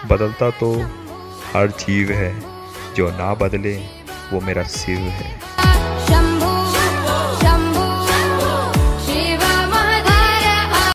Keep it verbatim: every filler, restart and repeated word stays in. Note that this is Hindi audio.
बदलता तो हर जीव है, जो ना बदले वो मेरा शिव है।